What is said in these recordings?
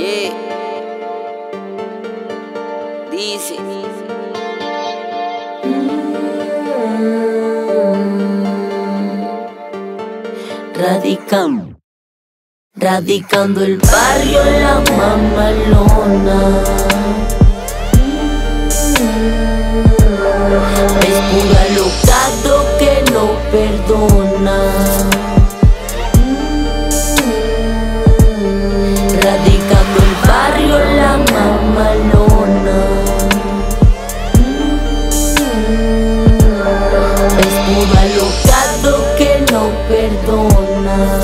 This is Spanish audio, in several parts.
Yeah. Dice. Radicando el barrio La Mamalona. Es puro alocado que no perdona. Radicando el barrio La Mamalona. Es puro alocado que no perdona.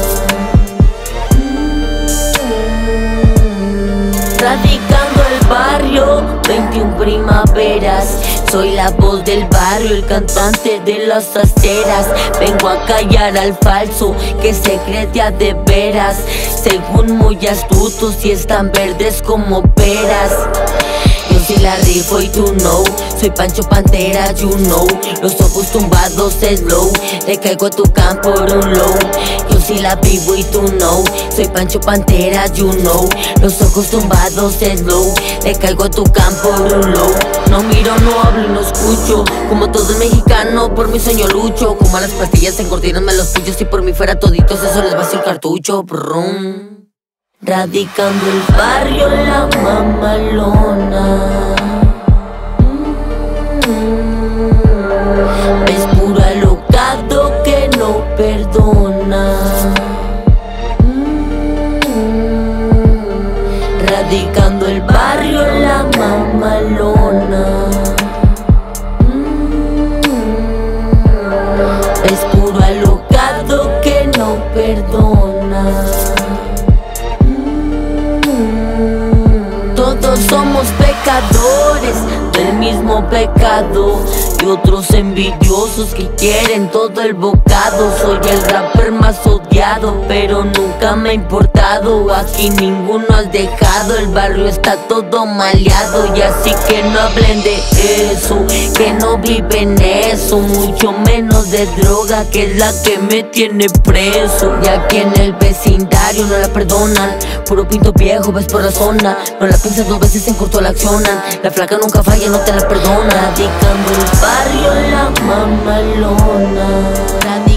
Radicando el barrio, 21 primaveras. Soy la voz del barrio, el cantante de las aceras. Vengo a callar al falso que se cree de veras. Según muy astutos y están verdes como peras. Yo sí la rifo y tú no. Soy Pancho Pantera, you know. Los ojos tumbados slow. Le caigo a tu campo por un low. Yo sí la vivo y tú no. Soy Pancho Pantera, you know. Los ojos tumbados slow. Le caigo a tu campo por un low. No miro, no hablo y no escucho. Como todo el mexicano, por mi sueño lucho. Como a las pastillas en cortinas me los pillo. Si por mí fuera toditos, eso les vacío el cartucho. Brum. Radicando el barrio La Mamalona. Es puro alocado que no perdona. Radicando el barrio La Mamalona. Es puro alocado que no perdona. Todos somos pecadores del mismo pecado y otros envidiosos que quieren todo el bocado. Soy el rapper más odiado, pero nunca me ha importado. Aquí ninguno has dejado, el barrio está todo maleado. Y así que no hablen de eso, que no viven eso. Mucho menos de droga, que es la que me tiene preso. Y aquí en el vecindario no la perdonan. Puro pinto viejo, ves por la zona. No la piensas dos veces, en corto la accionan. La flaca nunca falla, no te la perdona. Radicando el barrio La Mamalona.